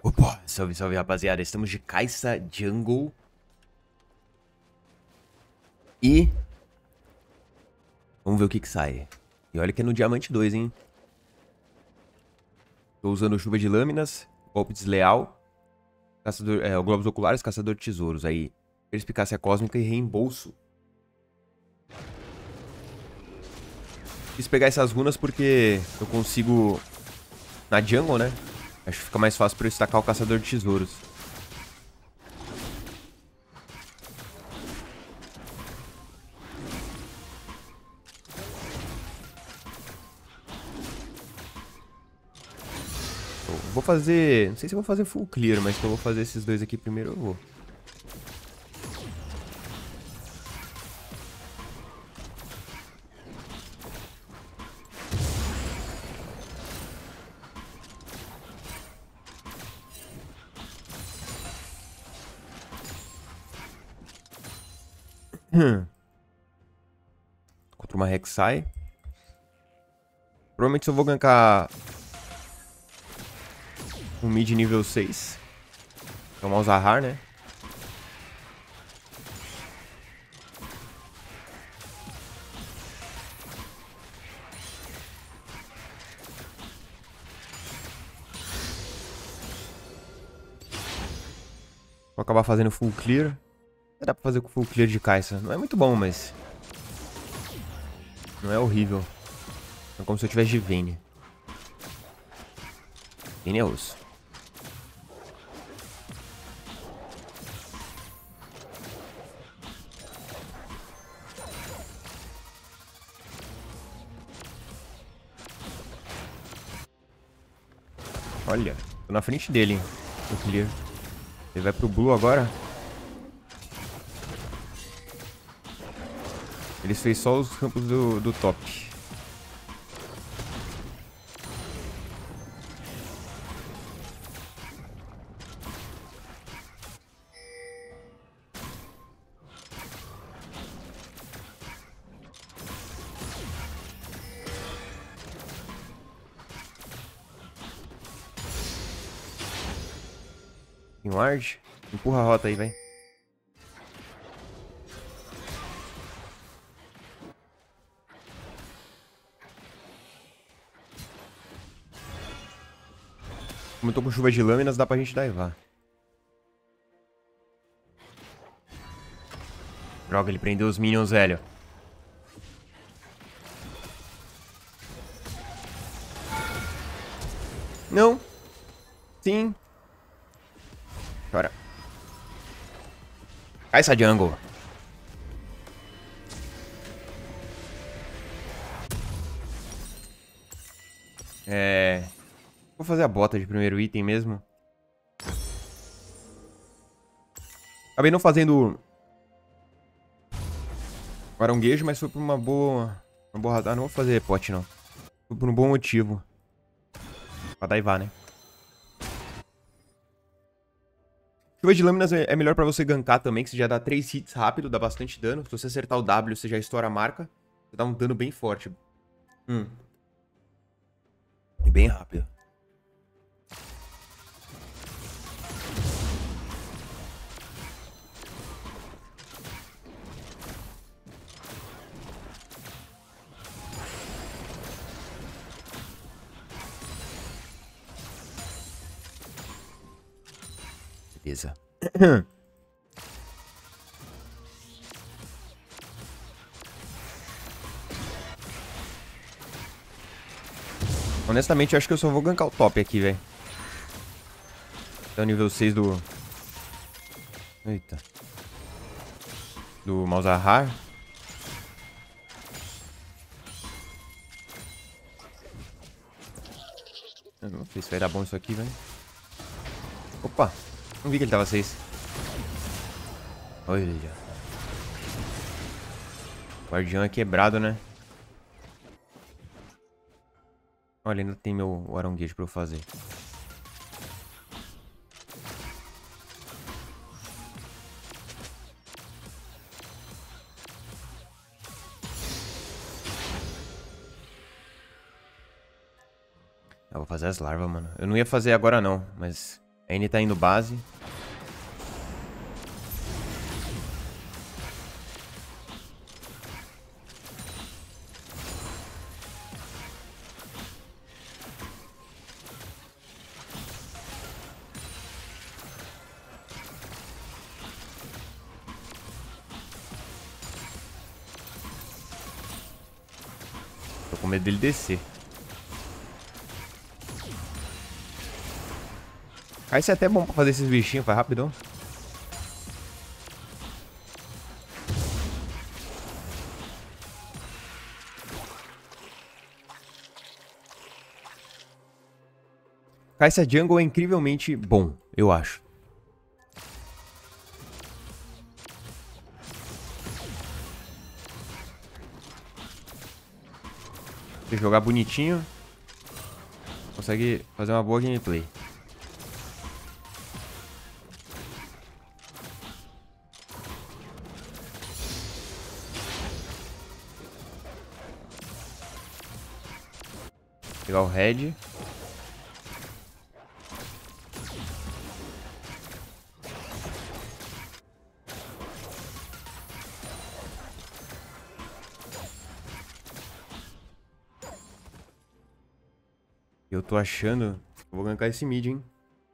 Opa, salve, salve, rapaziada. Estamos de Kai'Sa Jungle. E vamos ver o que sai. E olha que é no Diamante 2, hein? Tô usando chuva de lâminas, golpe desleal, caçador, globos oculares, caçador de tesouros. Aí, perspicácia cósmica e reembolso. Quis pegar essas runas porque eu consigo na jungle, né? Acho que fica mais fácil pra eu estacar o caçador de tesouros. Eu vou fazer... Não sei se eu vou fazer full clear, mas se eu vou fazer esses dois aqui primeiro, eu vou. Contra uma Rek'Sai. Provavelmente eu vou gankar um mid nível 6. Que é o Malzahar, né? Vou acabar fazendo full clear. Dá pra fazer com full clear de Kai'Sa. Não é muito bom, mas... não é horrível. É como se eu tivesse de Vayne. Vayne é osso. Olha, tô na frente dele, hein? Full clear. Ele vai pro blue agora. Ele fez só os campos do top. Tem ward. Empurra a rota aí, vai. Como eu tô com chuva de lâminas, dá pra gente daivar. Droga, ele prendeu os minions, velho. Não. Sim. Chora. Kai'Sa Jungle. Vou fazer a bota de primeiro item mesmo. Acabei não fazendo o aronguejo, mas foi por uma boa... Ah, não vou fazer pote, não. Foi por um bom motivo. Pra daivar, né? Chuva de lâminas é melhor pra você gankar também, que você já dá 3 hits rápido, dá bastante dano. Se você acertar o W, você já estoura a marca. Você dá um dano bem forte. Bem rápido. Beleza. Honestamente, eu acho que eu só vou gankar o top aqui, velho. Até o nível 6 do... Eita. Do Malzahar. Eu não sei se vai dar bom isso aqui, velho. Opa. Não vi que ele tava 6. Olha. O guardião é quebrado, né? Olha, ainda tem o aronguejo pra eu fazer. Eu vou fazer as larvas, mano. Eu não ia fazer agora não, mas A N tá indo base. Tô com medo dele descer. Aí isso é até bom pra fazer esses bichinhos, faz rapidão. Kai'Sa Jungle é incrivelmente bom, eu acho. Se jogar bonitinho, consegue fazer uma boa gameplay. Pegar o Red. Eu tô achando que eu vou gankar esse mid, hein?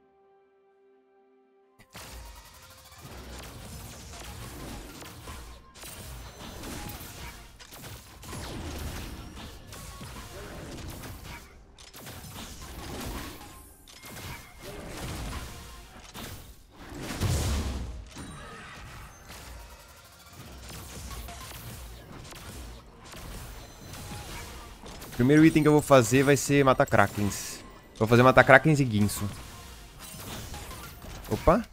O primeiro item que eu vou fazer vai ser matar Krakens. Vou fazer matar Krakens e Guinso. Opa.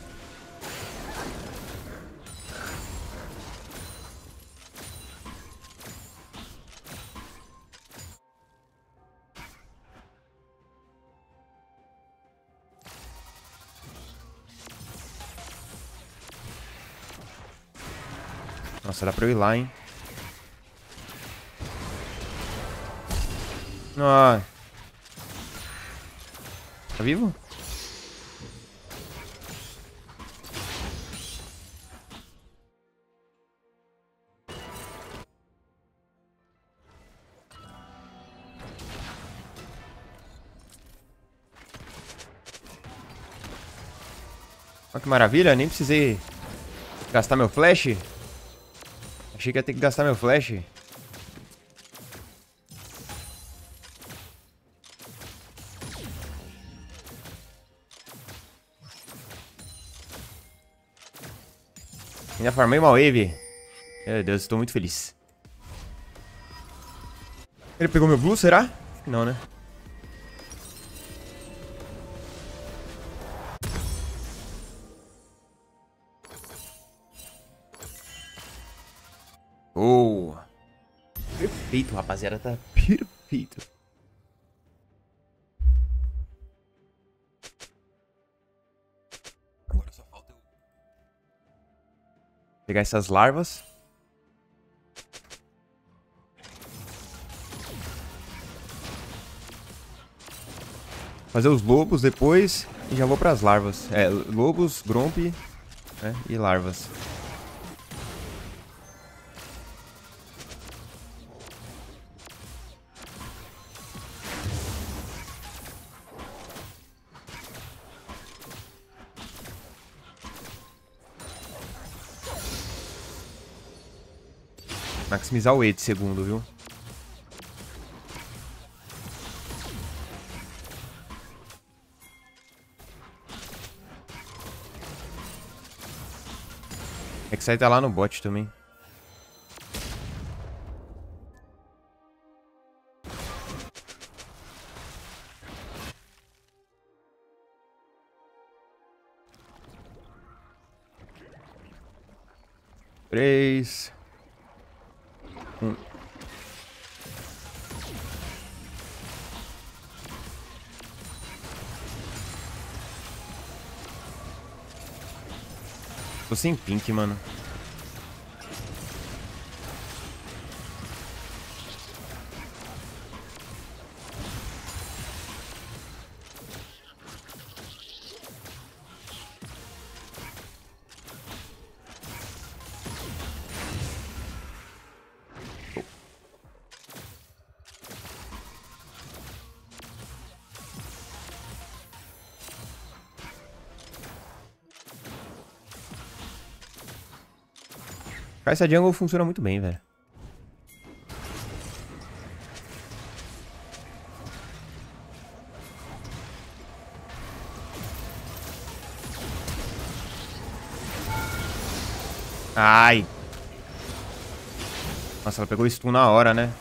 Nossa, dá pra eu ir lá, hein? Ah. Tá vivo? Olha que maravilha, nem precisei gastar meu flash. Achei que ia ter que gastar meu flash. Ainda farmei uma wave. Meu Deus, estou muito feliz. Ele pegou meu blue, será? Não, né? Oh! Perfeito, rapaziada. Tá perfeito. Agora só falta eu pegar essas larvas. Fazer os lobos depois e já vou pras larvas. É, lobos, gromp, né, e larvas. Maximizar o E de segundo, viu? Rek'Sai tá lá no bot também. Três. Tô sem pink, mano. Essa jungle funciona muito bem, velho. Ai. Nossa, ela pegou stun na hora, né?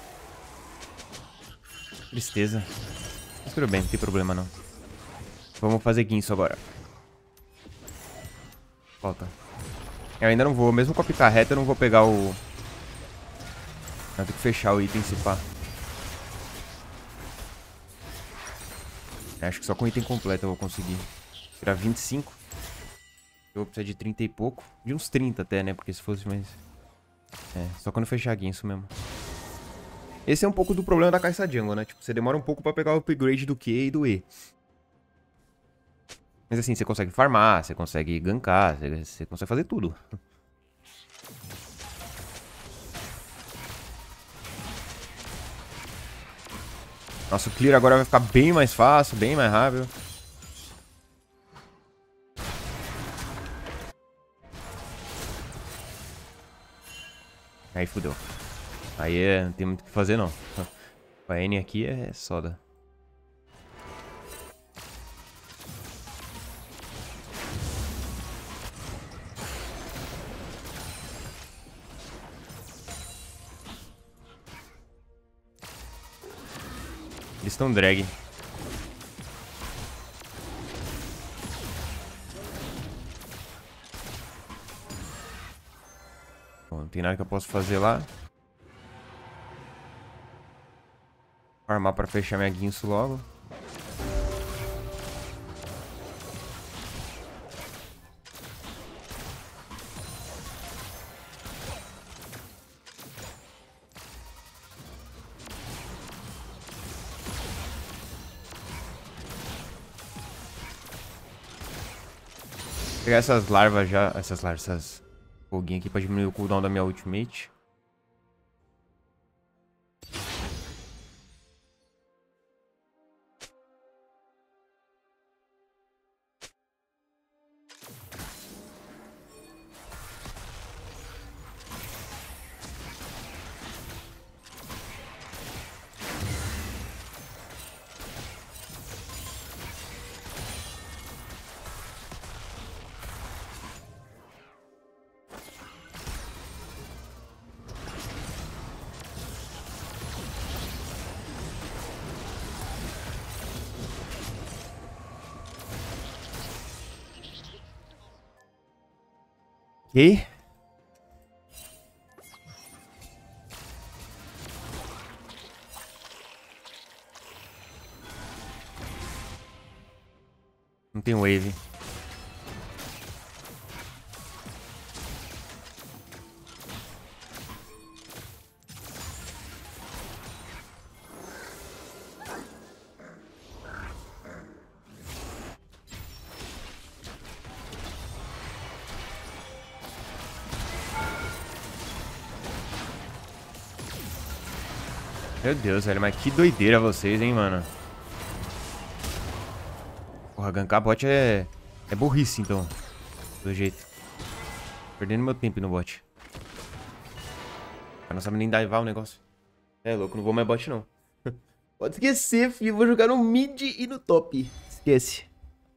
Tristeza. Mas tudo bem, não tem problema não. Vamos fazer guinso agora. Volta. Eu ainda não vou, mesmo com a picarreta, eu não vou pegar o... Eu tenho que fechar o item se pá. Acho que só com o item completo eu vou conseguir. Tirar 25. Eu vou precisar de 30 e pouco. De uns 30 até, né? Porque se fosse mais... É, só quando fechar guinso mesmo. Esse é um pouco do problema da caixa jungle, né? Tipo, você demora um pouco pra pegar o upgrade do Q e do E. Mas assim, você consegue farmar, você consegue gankar, você consegue fazer tudo. Nossa, o clear agora vai ficar bem mais fácil, bem mais rápido. Aí fudeu. Aí não tem muito o que fazer não. A N aqui é soda. Eles estão drag. Bom, não tem nada que eu possa fazer lá. Armar pra fechar minha guinso logo. Vou pegar essas larvas já. Essas foguinhas aqui pra diminuir o cooldown da minha ultimate. Ok. Não tem wave. Meu Deus, velho, mas que doideira vocês, hein, mano. Porra, gankar bot é burrice, então. Do jeito. Perdendo meu tempo no bot. Eu não sabe nem divar o negócio. É louco, não vou mais bot, não. Pode esquecer, filho. Vou jogar no mid e no top. Esquece.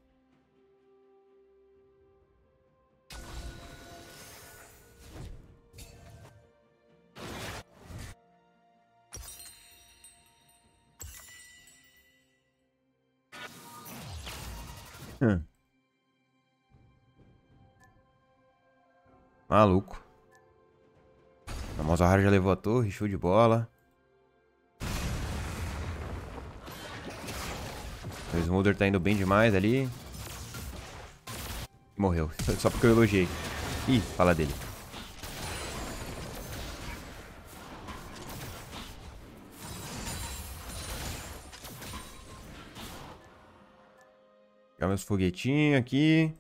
Maluco. A Malzahar já levou a torre, show de bola. O Smolder tá indo bem demais ali. Morreu, só porque eu elogiei. Ih, fala dele. Pegar meus foguetinhos aqui.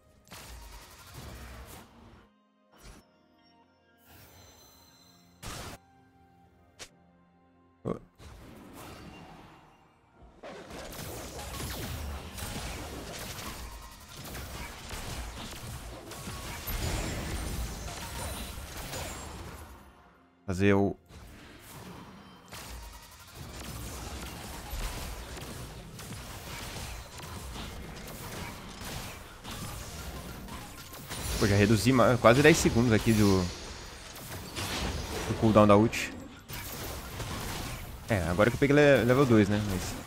Fazer o... Pô, já reduzi quase 10 segundos aqui do cooldown da ult. É, agora que eu peguei level 2, né? Mas...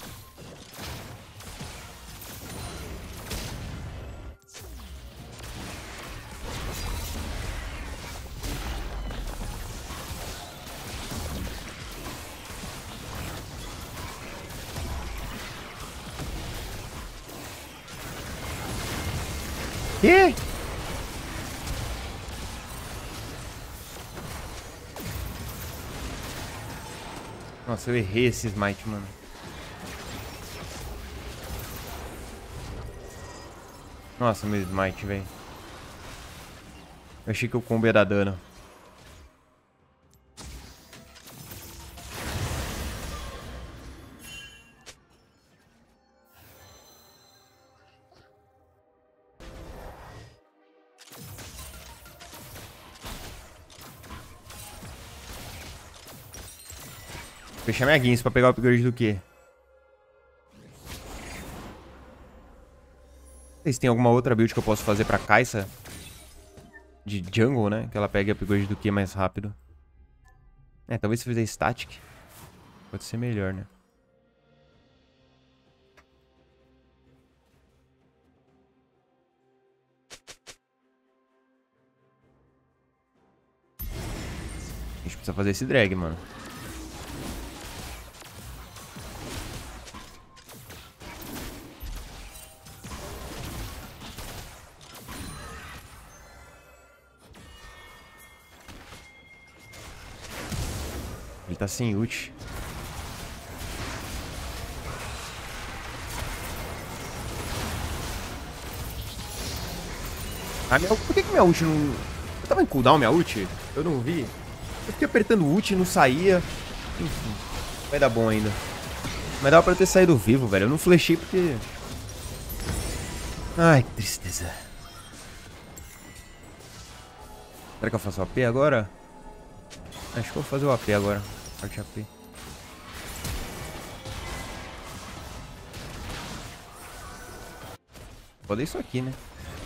Quê? Nossa, eu errei esse smite, mano. Nossa, meu smite, velho. Eu achei que o combo ia dar dano. Fechar minha guinça pra pegar o upgrade do quê? Não sei se tem alguma outra build que eu posso fazer pra Kai'Sa. De jungle, né? Que ela pegue upgrade do que mais rápido. É, talvez se fizer static. Pode ser melhor, né? A gente precisa fazer esse drag, mano. Ele tá sem ult. Por que minha ult não... Eu tava em cooldown minha ult? Eu não vi. Eu fiquei apertando ult e não saía. Enfim, vai dar bom ainda. Mas dava pra ter saído vivo, velho. Eu não flechei porque... Ai, que tristeza. Será que eu faço o AP agora? Acho que eu vou fazer o AP agora. Parte AP. Foda isso aqui, né?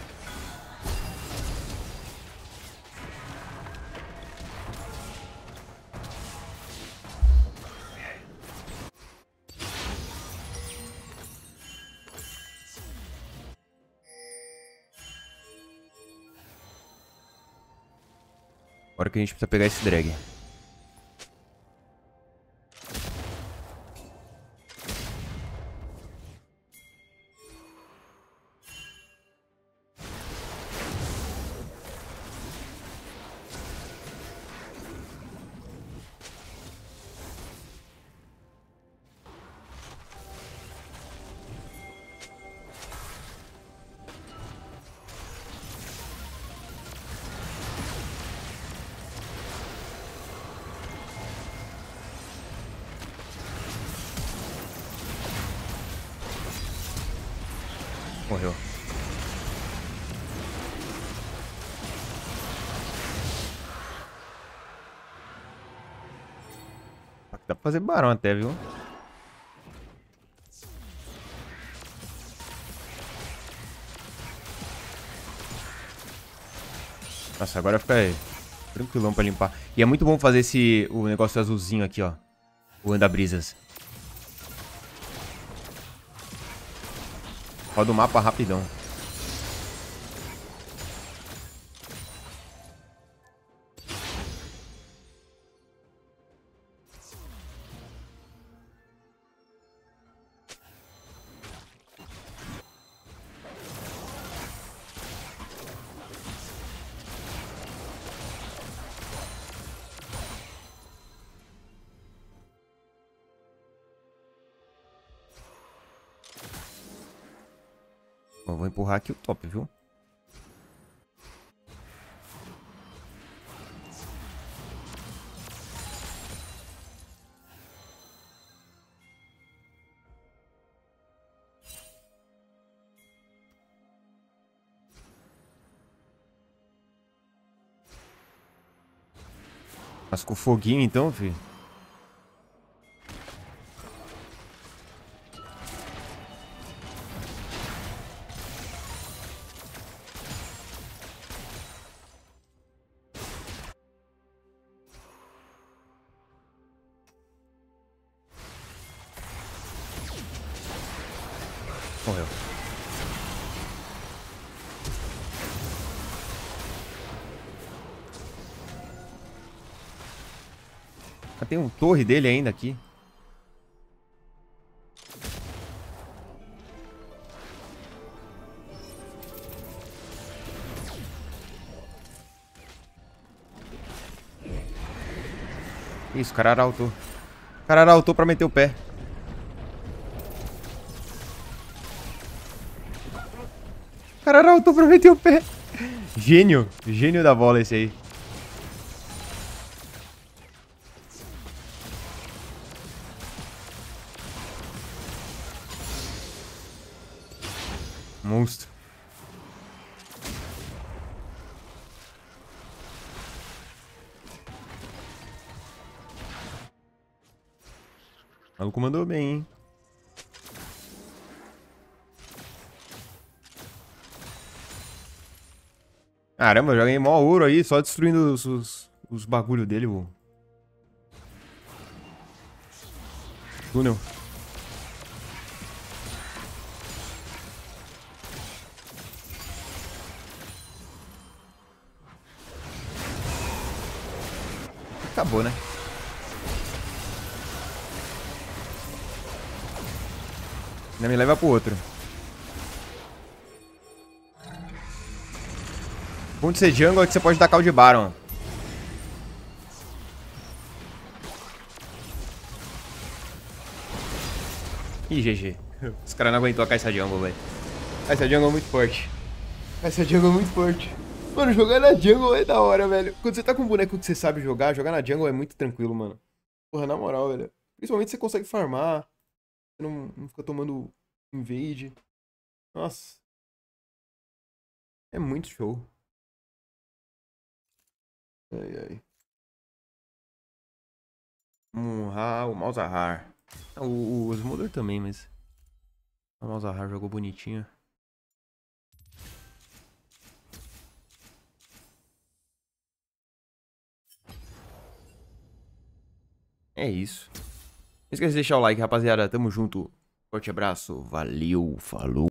Agora que a gente precisa pegar esse drag. Morreu. Dá pra fazer barão até, viu? Nossa, agora fica tranquilão pra limpar. E é muito bom fazer o negócio azulzinho aqui, ó. O anda-brisas. Roda o mapa rapidão. Bom, vou empurrar aqui o top, viu? Mas com foguinho então, filho. Morreu. Ah, tem um torre dele ainda aqui. Isso, o cara arautou. O cara arautou pra meter o pé. O cara arautou pra meter o pé. Gênio. Gênio da bola esse aí. Monstro. O maluco mandou bem, hein? Caramba, eu joguei mó ouro aí, só destruindo os bagulho dele, vô. Túnel. Acabou, né? Ainda me leva pro outro. O bom de ser jungle é que você pode dar call de Baron. Ih, GG. Os caras não aguentou a Kai'Sa jungle, velho. Kai'Sa jungle é muito forte. Kai'Sa jungle é muito forte. Mano, jogar na jungle é da hora, velho. Quando você tá com um boneco que você sabe jogar, jogar na jungle é muito tranquilo, mano. Porra, na moral, velho. Principalmente você consegue farmar. Você não fica tomando invade. Nossa. É muito show. Ai, ai. O Malzahar. O Smolder também, mas... O Malzahar jogou bonitinho. É isso. Não esqueça de deixar o like, rapaziada. Tamo junto. Forte abraço. Valeu. Falou.